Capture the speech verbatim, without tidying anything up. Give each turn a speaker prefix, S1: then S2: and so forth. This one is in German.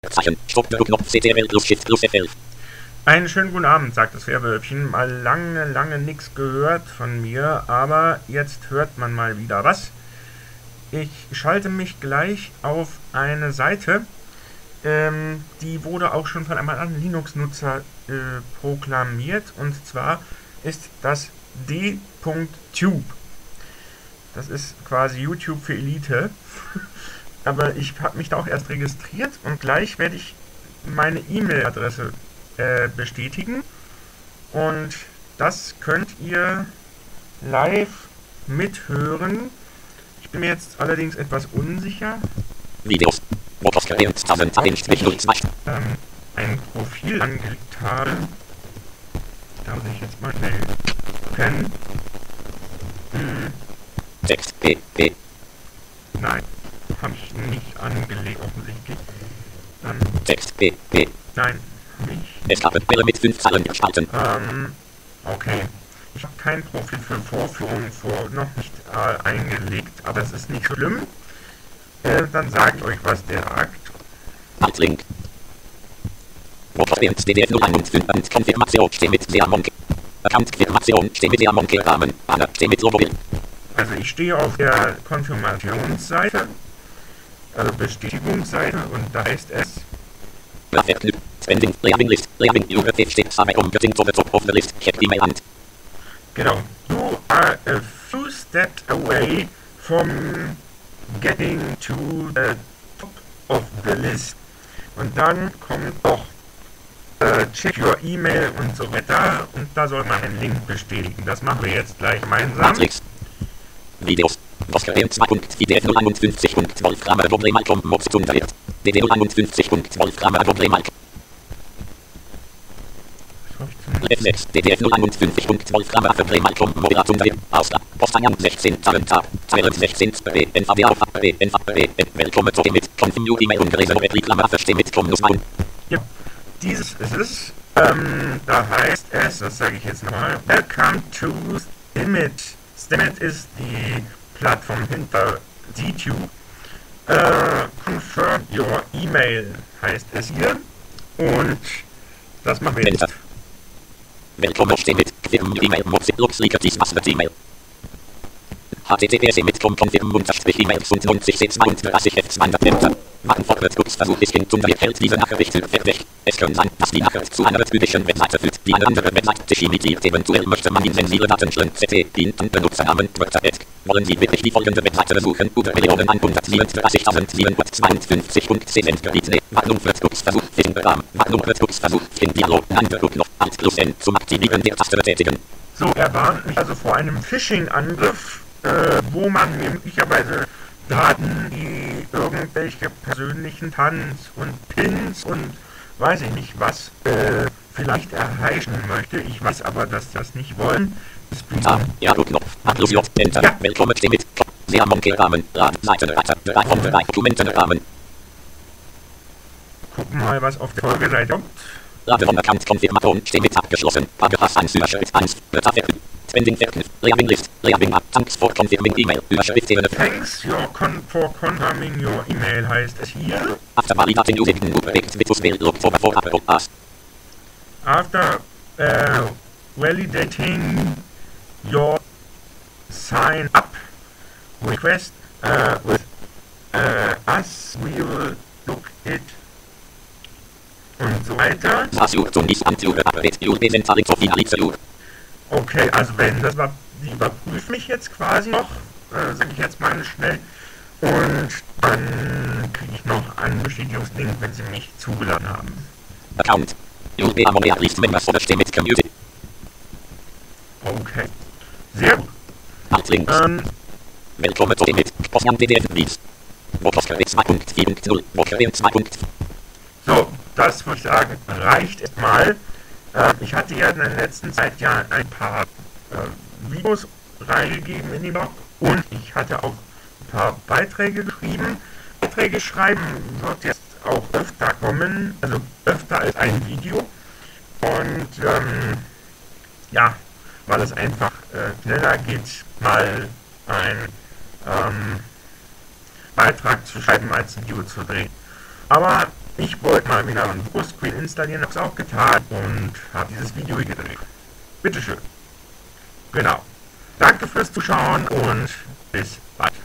S1: Zeichen. Stopp-Knopf C T R L plus Shift plus F elf.
S2: Einen schönen guten Abend, sagt das Werwölfchen. Mal lange, lange nichts gehört von mir, aber jetzt hört man mal wieder was. Ich schalte mich gleich auf eine Seite, ähm, die wurde auch schon von einem anderen Linux-Nutzer äh, proklamiert, und zwar ist das d.tube. Das ist quasi YouTube für Elite, aber ich habe mich da auch erst registriert und gleich werde ich meine E-Mail-Adresse äh, bestätigen, und das könnt ihr live mithören. Ich bin mir jetzt allerdings etwas unsicher.
S1: Videos.
S2: Ähm, ein Profil angelegt habe. Da muss ich jetzt mal schnell gucken. Hm.
S1: Text P P.
S2: Nein, habe ich nicht angelegt offensichtlich. Dann
S1: Text P P.
S2: Nein, nicht.
S1: Es gab Bälle mit fünf Zahlen gestalten.
S2: Ähm, okay. Ich habe kein Profil für Vorführungen vor, noch nicht äh, eingelegt, aber es ist nicht schlimm. Äh, dann sagt euch, was der sagt.
S1: Altlink. D D F null eins fünf und Konfirmation steht mit der Monke. Account-Konfirmation steht mit der Monke-Rahmen. Banner steht mit Logo.
S2: Also ich stehe auf der Konfirmationsseite, also Bestätigungsseite, und da heißt es
S1: Verknüpft. Spending. Leaving List. Leaving Übergriff steht Sammel umgeting to the top of the list. Check die Mail an.
S2: Genau. You are a few steps away from getting to the top of the list. Und dann kommt noch äh, check your E-Mail und so weiter, und da soll man den Link bestätigen. Das machen wir jetzt gleich gemeinsam.
S1: Matrix. Videos. Voskerium zwei Punkt D D F null eins fünf Punkt zwölf Gramm Problem Alcom Mods unterwert. D D null eins fünf Punkt zwölf Gramm Problem Alcom. F sechs D D F null eins fünf Punkt zwölf Gramm Problem Alcom Moderat unterwert. Ausgabe. Posteingang sechzehn Zahlen Tab. zweihundertsechzehn B. N V D auf B. N V D. Willkommen zu mit Confirm E-Mail ungelesene Reklamar verstehen mit Komnus Maun.
S2: Ja, dieses ist es. Ähm, da heißt es, das sage ich jetzt nochmal, Welcome to Stimit. Stimit ist die Plattform hinter D-Tube. Äh, confirm your E-Mail heißt es hier. Und das machen wir jetzt.
S1: Willkommen stehen mit Confirm E-Mail Mods Lux Ligatis Passwort E-Mail. H T T P S mit Confirm unterstrich E-Mails und neunzig C zweiunddreißig F zweihundert. Warten Fortwärtskurzversuch ist in Unterricht hält diese Nachricht weg. Es kann sein, dass die Nachricht zu einer typischen Webseite führt, die eine andere Webseite sich imitiert. Eventuell möchte man in sensible Daten schlön. C T, Dient Benutzernamen, Wörter, et. Wollen Sie wirklich die folgende Webseite besuchen? Über Millionen hundertsiebenunddreißigtausendsiebenhundertzweiundfünfzig Punkt C sind Kredite. Warnung für Kurzversuch, Fischenprogramm. Warnung für Kurzversuch, Fischendialog. Andere noch Alt plus N zum Aktivieren der Taste betätigen. So, er warnt mich also vor einem Phishing-Angriff, äh, wo man mir möglicherweise Daten, die irgendwelche persönlichen Tanz und Pins und weiß ich nicht was, äh, vielleicht erreichen möchte. Ich weiß aber, dass das nicht wollen. Ah, ja, gut, Knopf. Plus J, Enter. Ja. Willkommen, steh mit. Sehr Monke-Rahmen. Rad, Seitenreiter. drei von drei Dokumentenrahmen. Gucken mal, was auf der Folgeseite kommt. Lade von Account Konfirmation, steh mit abgeschlossen. Paragraph eins, Überschrift eins, Wörter verknüpft. Spending verknüpft. Leaving List. Leaving Up. Thanks for confirming email. Überschrift Ebene. Thanks your con for confirming your email heißt es hier. After validating using Project Vitus Mail Log for for Apple Pass. After uh, validating your sign up request uh, with uh, us, we will look it und so weiter. Okay, also wenn das war, die überprüfen mich jetzt quasi noch, äh, sage ich jetzt mal schnell, und dann kriege ich noch einen Bestätigungslink, wenn sie mich zugeladen haben. Account. Okay. Sehr gut. Ähm, Willkommen zu mit Postman D D F Beats. zwei Punkt vier Punkt null. zwei Punkt So, das würde ich sagen, reicht erstmal. Äh, ich hatte ja in der letzten Zeit ja ein paar äh, Videos reingegeben in den Blog, und ich hatte auch ein paar Beiträge geschrieben. Beiträge schreiben wird jetzt auch öfter kommen, also öfter als ein Video. Und ähm, ja, weil es einfach äh, schneller geht, mal ein ähm, Beitrag zu schreiben, als ein Video zu drehen. Aber
S2: Ich wollte mal wieder ein Bluescreen installieren, habe es auch getan und habe dieses Video hier gedreht. Bitteschön. Genau. Danke fürs Zuschauen und bis bald.